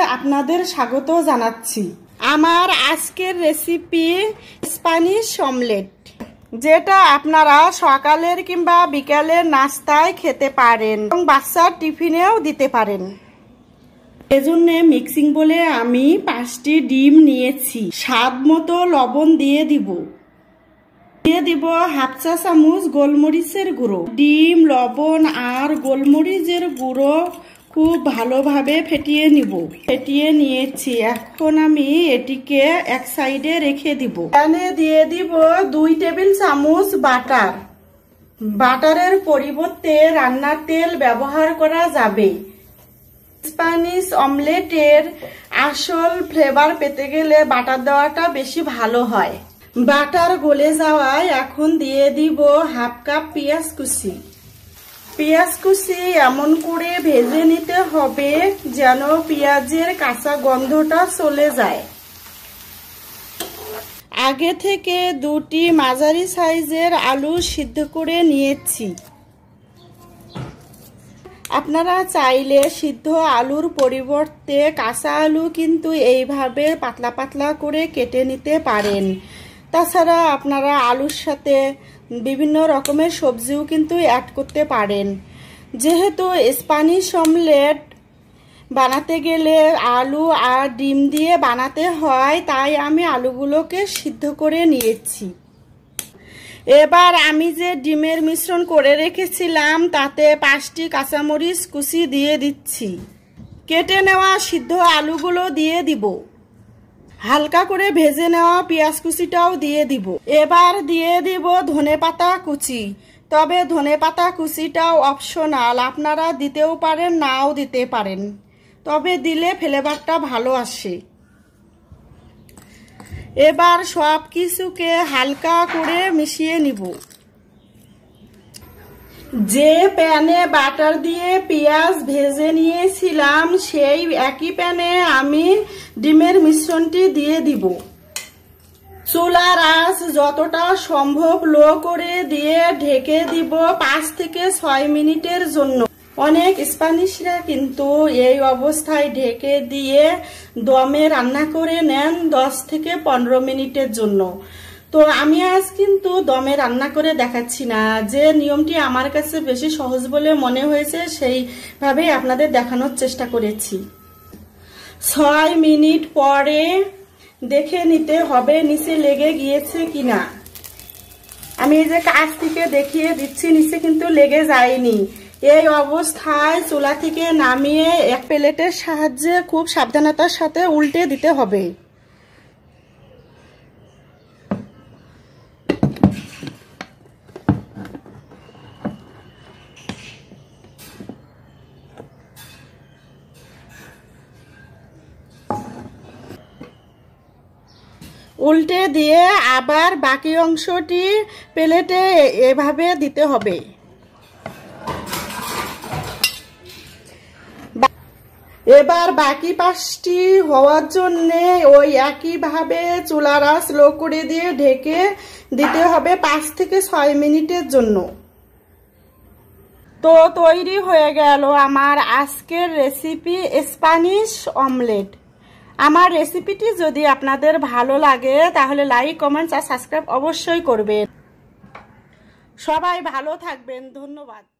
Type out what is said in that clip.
আপনাদের স্বাগত জানাচ্ছি। আমার আজকের রেসিপি স্প্যানিশ অমলেট, যেটা আপনারা সকালের কিংবা বিকালের নাস্তায় খেতে পারেন এবং বাচ্চার টিফিনেও দিতে পারেন। এজন্য মিক্সিং বলে আমি 5টি ডিম নিয়েছি। স্বাদ মতো লবণ দিয়ে দিব। হাফ চা চামচ গোলমরিচের গুঁড়ো। ডিম, লবণ আর গোলমরিচের গুঁড়ো খুব ভালোভাবে ফেটিয়ে নিয়েছি। এখন আমি এটিকে এক সাইডে রেখে দিব। প্যানে দিয়ে দিব 2 টেবিল চামচ বাটার। বাটারের পরিবর্তে রান্নার তেল ব্যবহার করা যাবে। স্প্যানিশ অমলেটের আসল ফ্লেভার পেতে গেলে বাটার দেওয়াটা বেশি ভালো হয়। বাটার গলে যাওয়ায় এখন দিয়ে দিব হাফ কাপ পেঁয়াজ কুচি। পেঁয়াজ কুচি এমন করে ভেজে নিতে হবে যেন পেঁয়াজের কাঁচা গন্ধটা চলে যায়। আগে থেকে 2টি মাঝারি সাইজের আলু সিদ্ধ করে নিয়েছি। আপনারা চাইলে সিদ্ধ আলুর পরিবর্তে কাঁচা আলু কিন্তু এইভাবে পাতলা পাতলা করে কেটে নিতে পারেন। তাছাড়া আপনারা আলুর সাথে বিভিন্ন রকমের সবজিও কিন্তু অ্যাড করতে পারেন। যেহেতু স্প্যানিশ অমলেট বানাতে গেলে আলু আর ডিম দিয়ে বানাতে হয়, তাই আমি আলুগুলোকে সিদ্ধ করে নিয়েছি। এবার আমি যে ডিমের মিশ্রণ করে রেখেছিলাম তাতে 5টি কাঁচামরিচ কুচি দিয়ে দিচ্ছি। কেটে নেওয়া সিদ্ধ আলুগুলো দিয়ে দিব। হালকা করে ভেজে নেওয়া পেঁয়াজ কুচিটাও দিয়ে দিব। এবার দিয়ে দিব ধনেপাতা কুচি। তবে ধনেপাতা কুচিটাও অপশনাল, আপনারা দিতেও পারেন নাও দিতে পারেন, তবে দিলে ফ্লেভারটা ভালো আসে। এবার সব কিছুকে হালকা করে মিশিয়ে নিব। যে প্যানে বাটার দিয়ে পেঁয়াজ ভেজে নিয়েছিলাম সেই একই প্যানে আমি ডিমের মিশ্রণটি দিয়ে দিব। চুলার আঁচ যতটা সম্ভব লো করে দিয়ে ঢেকে দিব 5 থেকে 6 মিনিটের জন্য। অনেক স্প্যানিশরা কিন্তু এই অবস্থায় ঢেকে দিয়ে দমে রান্না করে নেন 10 থেকে 15 মিনিটের জন্য। তো আমি আজ কিন্তু দমে রান্না করে দেখাচ্ছি না। যে নিয়মটি আমার কাছে বেশি সহজ বলে মনে হয়েছে সেইভাবেই আপনাদের দেখানোর চেষ্টা করেছি। 6 মিনিট পরে দেখে নিতে হবে নিচে লেগে গিয়েছে কিনা। আমি এই যে কাছ থেকে দেখিয়ে দিচ্ছি, নিচে কিন্তু লেগে যায়নি। এই অবস্থায় চুলা থেকে নামিয়ে এক প্লেটের সাহায্যে খুব সাবধানতার সাথে উল্টে দিতে হবে। উল্টে দিয়ে আবার বাকি অংশটি প্লেটে এভাবে দিতে হবে। এবার বাকি পাশটি হওয়ার জন্য ওই একইভাবে চুলার আঁচ লো করে দিয়ে ঢেকে দিতে হবে 5 থেকে 6 মিনিটের জন্য। তো তৈরি হয়ে গেল আমার আজকের রেসিপি স্প্যানিশ অমলেট। আমার রেসিপিটি যদি আপনাদের ভালো লাগে তাহলে লাইক, কমেন্টস আর সাবস্ক্রাইব অবশ্যই করবেন। সবাই ভালো থাকবেন। ধন্যবাদ।